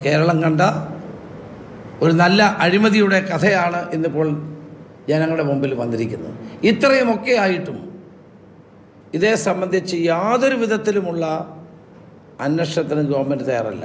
കേരളം കണ്ട ഒരു നല്ല അഴിമതിയുടെ കഥയാണ് ഇന്നിപ്പോൾ ജനങ്ങളുടെ മുമ്പിൽ വന്നിരിക്കുന്നത്. ഇത്രയുമൊക്കെ ആയിട്ടും ഇതേ സംബന്ധിച്ച് യാതൊരു വിധത്തിലുമുള്ള അന്വേഷണത്തിന് ഗവൺമെൻറ് തയ്യാറല്ല.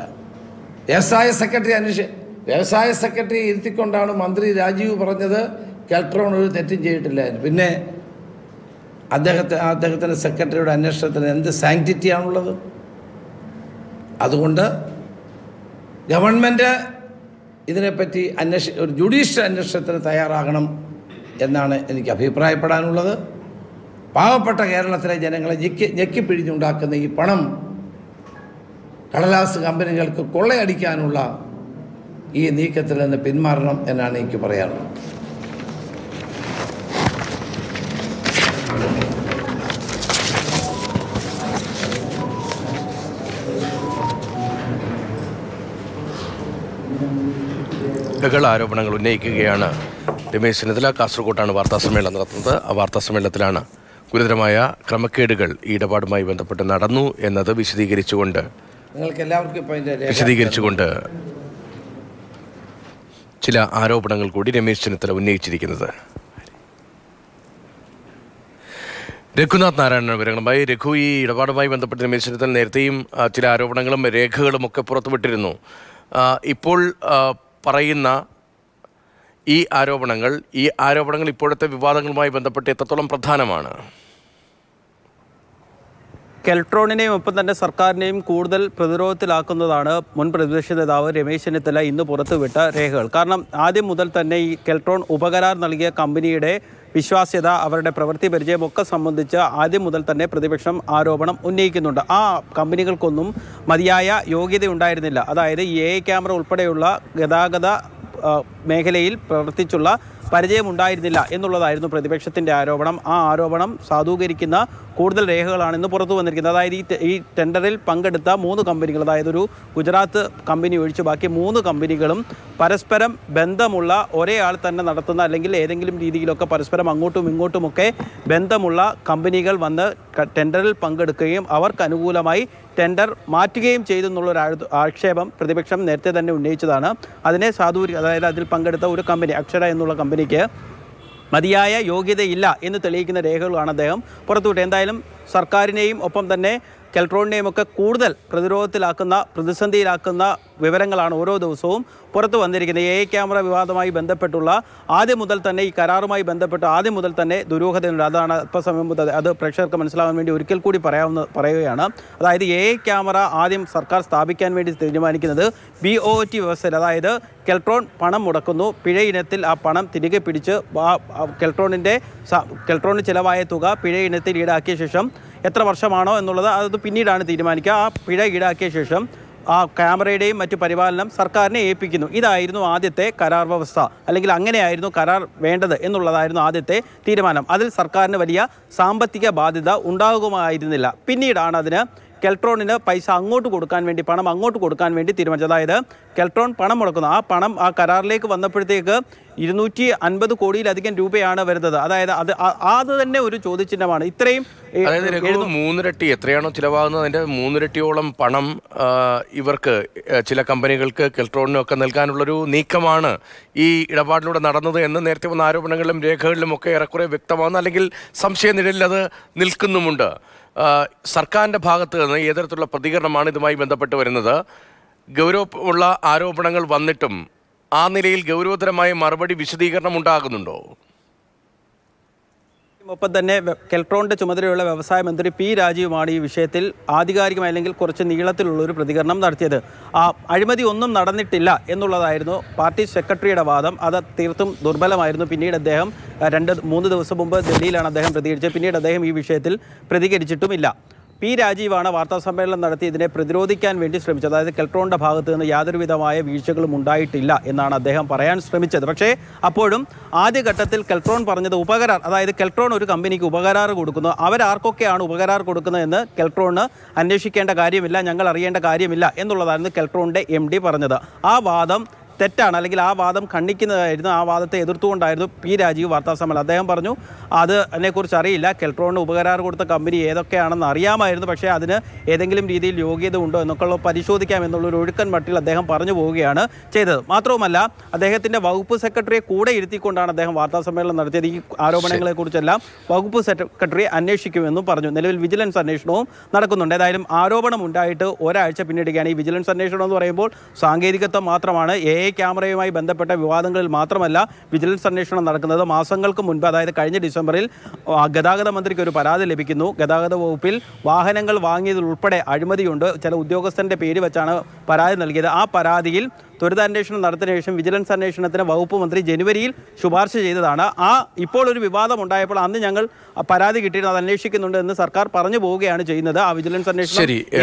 വ്യവസായ സെക്രട്ടറി ഇരുത്തിക്കൊണ്ടാണ് മന്ത്രി രാജീവ് പറഞ്ഞത് കെൽട്രോൺ ഒരു തെറ്റും ചെയ്തിട്ടില്ല. പിന്നെ അദ്ദേഹത്തിൻ്റെ സെക്രട്ടറിയുടെ അന്വേഷണത്തിന് എന്ത് സാങ്ക്ടിറ്റിയാണുള്ളത്? അതുകൊണ്ട് ഗവൺമെൻറ് ഇതിനെപ്പറ്റി ഒരു ജുഡീഷ്യൽ അന്വേഷണത്തിന് തയ്യാറാകണം എന്നാണ് എനിക്ക് അഭിപ്രായപ്പെടാനുള്ളത്. പാവപ്പെട്ട കേരളത്തിലെ ജനങ്ങളെ ഞെക്കിപ്പിഴിഞ്ഞുണ്ടാക്കുന്ന ഈ പണം കടലാസ് കമ്പനികൾക്ക് കൊള്ളയടിക്കാനുള്ള ഈ നീക്കത്തിൽ നിന്ന് പിന്മാറണം എന്നാണ് എനിക്ക് പറയാനുള്ളത്. ആരോപണങ്ങൾ ഉന്നയിക്കുകയാണ് രമേശ് ചെന്നിത്തല. കാസർഗോട്ടാണ് വാർത്താസമ്മേളനം നടത്തുന്നത്. ആ വാർത്താസമ്മേളനത്തിലാണ് ഗുരുതരമായ ക്രമക്കേടുകൾ ഈ ഇടപാടുമായി ബന്ധപ്പെട്ട് നടന്നു എന്നത് വിശദീകരിച്ചുകൊണ്ട് ചില ആരോപണങ്ങൾ കൂടി രമേശ് ചെന്നിത്തല ഉന്നയിച്ചിരിക്കുന്നത്. രഘുനാഥ് നാരായണൻ വിവരങ്ങളുമായി. രഘു, ഈ ഇടപാടുമായി ബന്ധപ്പെട്ട് രമേശ് ചെന്നിത്തല നേരത്തെയും ചില ആരോപണങ്ങളും രേഖകളും ഒക്കെ പുറത്തുവിട്ടിരുന്നു. ഇപ്പോൾ പറയുന്ന ഈ ആരോപണങ്ങൾ ഇപ്പോഴത്തെ വിവാദങ്ങളുമായി ബന്ധപ്പെട്ട് എത്രത്തോളം പ്രധാനമാണ്? കെൽട്രോണിനെയും ഒപ്പം തന്നെ സർക്കാരിനെയും കൂടുതൽ പ്രതിരോധത്തിലാക്കുന്നതാണ് മുൻ പ്രതിപക്ഷ നേതാവ് രമേശ് ചെന്നിത്തല ഇന്ന് പുറത്തുവിട്ട രേഖകൾ. കാരണം ആദ്യം മുതൽ തന്നെ ഈ കെൽട്രോൺ ഉപകരാർ നൽകിയ കമ്പനിയുടെ വിശ്വാസ്യത, അവരുടെ പ്രവൃത്തി പരിചയമൊക്കെ സംബന്ധിച്ച് ആദ്യം മുതൽ തന്നെ പ്രതിപക്ഷം ആരോപണം ഉന്നയിക്കുന്നുണ്ട്. ആ കമ്പനികൾക്കൊന്നും മതിയായ യോഗ്യത ഉണ്ടായിരുന്നില്ല. അതായത് AI ക്യാമറ ഉൾപ്പെടെയുള്ള ഗതാഗത മേഖലയിൽ പ്രവർത്തിച്ചുള്ള പരിചയമുണ്ടായിരുന്നില്ല എന്നുള്ളതായിരുന്നു പ്രതിപക്ഷത്തിൻ്റെ ആരോപണം. ആ ആരോപണം സാധൂകരിക്കുന്ന കൂടുതൽ രേഖകളാണ് ഇന്ന് പുറത്തു വന്നിരിക്കുന്നത്. അതായത് ഈ ടെൻഡറിൽ പങ്കെടുത്ത 3 കമ്പനികൾ, അതായത് ഒരു ഗുജറാത്ത് കമ്പനി ഒഴിച്ച് ബാക്കി 3 കമ്പനികളും പരസ്പരം ബന്ധമുള്ള ഒരേ ആൾ തന്നെ നടത്തുന്ന അല്ലെങ്കിൽ ഏതെങ്കിലും രീതിയിലൊക്കെ പരസ്പരം അങ്ങോട്ടും ഇങ്ങോട്ടുമൊക്കെ ബന്ധമുള്ള കമ്പനികൾ വന്ന് ടെൻഡറിൽ പങ്കെടുക്കുകയും അവർക്ക് അനുകൂലമായി ടെൻഡർ മാറ്റുകയും ചെയ്തെന്നുള്ളൊരു ആക്ഷേപം പ്രതിപക്ഷം നേരത്തെ തന്നെ ഉന്നയിച്ചതാണ്. അതിനെ അതായത് അതിൽ പങ്കെടുത്ത ഒരു കമ്പനി, അക്ഷര എന്നുള്ള കമ്പനിക്ക് മതിയായ യോഗ്യതയില്ല എന്ന് തെളിയിക്കുന്ന രേഖകളാണ് അദ്ദേഹം പുറത്തുവിട്ടത്. എന്തായാലും സർക്കാരിനെയും ഒപ്പം തന്നെ കെൽട്രോണിനെയും ഒക്കെ കൂടുതൽ പ്രതിസന്ധിയിലാക്കുന്ന വിവരങ്ങളാണ് ഓരോ ദിവസവും പുറത്തു വന്നിരിക്കുന്നത്. AI ക്യാമറ വിവാദമായി ബന്ധപ്പെട്ടുള്ള ആദ്യം മുതൽ തന്നെ ഈ കരാറുമായി ബന്ധപ്പെട്ട് ആദ്യം മുതൽ തന്നെ ദുരൂഹതയുണ്ട്. അതാണ് അല്പസമയം മുതൽ അത് പ്രേക്ഷകർക്ക് മനസ്സിലാവാൻ വേണ്ടി ഒരിക്കൽ കൂടി പറയുകയാണ്. അതായത് AI ക്യാമറ ആദ്യം സർക്കാർ സ്ഥാപിക്കാൻ വേണ്ടി തീരുമാനിക്കുന്നത് BOT വ്യവസ്ഥയിൽ, അതായത് കെൽട്രോൺ പണം മുടക്കുന്നു, പിഴ ഇനത്തിൽ ആ പണം തിരികെ പിടിച്ച് കെൽട്രോണിന് ചിലവായ തുക പിഴ ഇനത്തിൽ ഈടാക്കിയ ശേഷം എത്ര വർഷമാണോ എന്നുള്ളത് അത് പിന്നീടാണ് തീരുമാനിക്കുക. ആ പിഴ ഈടാക്കിയ ശേഷം ആ ക്യാമറയുടെയും മറ്റു പരിപാലനം സർക്കാരിനെ ഏൽപ്പിക്കുന്നു. ഇതായിരുന്നു ആദ്യത്തെ കരാർ വ്യവസ്ഥ, അല്ലെങ്കിൽ അങ്ങനെയായിരുന്നു കരാർ വേണ്ടത് എന്നുള്ളതായിരുന്നു ആദ്യത്തെ തീരുമാനം. അതിൽ സർക്കാരിന് വലിയ സാമ്പത്തിക ബാധ്യത ഉണ്ടാകുമായിരുന്നില്ല. പിന്നീടാണ് അതിന് കെൽട്രോണിന് പണം അങ്ങോട്ട് കൊടുക്കാൻ വേണ്ടി തീരുമാനിച്ചത്. അതായത് കെൽട്രോൺ പണം മുടക്കുന്നു. ആ പണം ആ കരാറിലേക്ക് വന്നപ്പോഴത്തേക്ക് 250 കോടിയിലധികം രൂപയാണ് വരുന്നത്. അതായത് അത് തന്നെ ഒരു ചോദ്യചിഹ്നമാണ്. ഇത്രയും 3 ഇരട്ടി എത്രയാണോ ചിലവാകുന്നത് അതിൻ്റെ 3 ഇരട്ടിയോളം പണം ഇവർക്ക് ചില കമ്പനികൾക്ക് കെൽട്രോണിനൊക്കെ നൽകാനുള്ളൊരു നീക്കമാണ് ഈ ഇടപാടിലൂടെ നടന്നത് എന്ന് നേരത്തെ വന്ന ആരോപണങ്ങളിലും രേഖകളിലും ഒക്കെ ഏറെക്കുറെ വ്യക്തമാകുന്നു, അല്ലെങ്കിൽ സംശയനിഴലിൽ അത് നിൽക്കുന്നുമുണ്ട്. സർക്കാരിൻ്റെ ഭാഗത്ത് നിന്ന് ഏതരത്തിലുള്ള പ്രതികരണമാണ് ഇതുമായി ബന്ധപ്പെട്ട് വരുന്നത്? ഗൗരവമുള്ള ആരോപണങ്ങൾ വന്നിട്ടും ആ നിലയിൽ ഗൗരവതരമായ മറുപടി വിശദീകരണം ഉണ്ടാകുന്നുണ്ടോ? ഒപ്പം തന്നെ കെൽട്രോണിൻ്റെ ചുമതലയുള്ള വ്യവസായ മന്ത്രി P. രാജീവുമാണ് ഈ വിഷയത്തിൽ ആധികാരികമായി അല്ലെങ്കിൽ കുറച്ച് നീളത്തിലുള്ളൊരു പ്രതികരണം നടത്തിയത്. അഴിമതി ഒന്നും നടന്നിട്ടില്ല എന്നുള്ളതായിരുന്നു പാർട്ടി സെക്രട്ടറിയുടെ വാദം. അത് തീർത്തും ദുർബലമായിരുന്നു. പിന്നീട് അദ്ദേഹം 2-3 ദിവസം മുമ്പ് ഡൽഹിയിലാണ് അദ്ദേഹം പ്രതികരിച്ചത്. പിന്നീട് അദ്ദേഹം ഈ വിഷയത്തിൽ പ്രതികരിച്ചിട്ടുമില്ല. P. രാജീവാണ് വാർത്താസമ്മേളനം നടത്തി ഇതിനെ പ്രതിരോധിക്കാൻ വേണ്ടി ശ്രമിച്ചത്. അതായത് കെൽട്രോണിൻ്റെ ഭാഗത്ത് നിന്ന് യാതൊരുവിധമായ വീഴ്ചകളും ഉണ്ടായിട്ടില്ല എന്നാണ് അദ്ദേഹം പറയാൻ ശ്രമിച്ചത്. പക്ഷേ അപ്പോഴും ആദ്യഘട്ടത്തിൽ കെൽട്രോൺ പറഞ്ഞത് ഉപകരാർ, അതായത് കെൽട്രോൺ ഒരു കമ്പനിക്ക് ഉപകരാർ കൊടുക്കുന്നു, അവരാർക്കൊക്കെയാണ് ഉപകരാർ കൊടുക്കുന്നതെന്ന് കെൽട്രോണിന് അന്വേഷിക്കേണ്ട കാര്യമില്ല, ഞങ്ങൾ അറിയേണ്ട കാര്യമില്ല എന്നുള്ളതായിരുന്നു കെൽട്രോണിൻ്റെ MD പറഞ്ഞത്. ആ വാദം തെറ്റാണ്, അല്ലെങ്കിൽ ആ വാദം ഖണ്ഡിക്കുന്നതായിരുന്നു. ആ വാദത്തെ എതിർത്തുകൊണ്ടായിരുന്നു പി രാജീവ് വാർത്താസമ്മേളനം. അദ്ദേഹം പറഞ്ഞു അത് അതിനെക്കുറിച്ച് അറിയില്ല, കെൽട്രോണിന് ഉപകരാർ കൊടുത്ത കമ്പനി ഏതൊക്കെയാണെന്ന് അറിയാമായിരുന്നു, പക്ഷേ അതിന് ഏതെങ്കിലും രീതിയിൽ യോഗ്യത ഉണ്ടോ എന്നൊക്കെ പരിശോധിക്കാം എന്നുള്ളൊരു ഒഴുക്കൻ മട്ടിൽ അദ്ദേഹം പറഞ്ഞു പോവുകയാണ് ചെയ്തത്. മാത്രവുമല്ല, അദ്ദേഹത്തിൻ്റെ വകുപ്പ് സെക്രട്ടറിയെ കൂടെ ഇരുത്തിക്കൊണ്ടാണ് അദ്ദേഹം വാർത്താസമ്മേളനം നടത്തിയത്. ഈ ആരോപണങ്ങളെക്കുറിച്ചെല്ലാം വകുപ്പ് സെക്രട്ടറിയെ അന്വേഷിക്കുമെന്നും പറഞ്ഞു. നിലവിൽ വിജിലൻസ് അന്വേഷണവും നടക്കുന്നുണ്ട്. ഏതായാലും ആരോപണം ഉണ്ടായിട്ട് ഒരാഴ്ച പിന്നിടുകയാണ്. ഈ വിജിലൻസ് അന്വേഷണം എന്ന് പറയുമ്പോൾ സാങ്കേതികത്വം മാത്രമാണ്. AI ക്യാമറയുമായി ബന്ധപ്പെട്ട വിവാദങ്ങളിൽ മാത്രമല്ല വിജിലൻസ് അന്വേഷണം നടക്കുന്നത്. മാസങ്ങൾക്ക് മുൻപ്, അതായത് കഴിഞ്ഞ ഡിസംബറിൽ ഗതാഗത മന്ത്രിക്ക് ഒരു പരാതി ലഭിക്കുന്നു. ഗതാഗത വകുപ്പിൽ വാഹനങ്ങൾ വാങ്ങിയതിൽ ഉൾപ്പെടെ അഴിമതിയുണ്ട്, ചില ഉദ്യോഗസ്ഥൻ്റെ പേര് വെച്ചാണ് പരാതി നൽകിയത്. ആ പരാതിയിൽ ത്വരിതാന്വേഷണം നടത്തിയ ശേഷം വിജിലൻസ് അന്വേഷണത്തിന് വകുപ്പ് മന്ത്രി ജനുവരിയിൽ ശുപാർശ ചെയ്തതാണ്. ഇപ്പോൾ ഒരു വിവാദം ഉണ്ടായപ്പോൾ അന്ന് ഞങ്ങൾ പരാതി കിട്ടിയിരുന്നു, അത് അന്വേഷിക്കുന്നുണ്ട് എന്ന് സർക്കാർ പറഞ്ഞു പോവുകയാണ് ചെയ്യുന്നത്. ആ വിജിലൻസ് അന്വേഷണം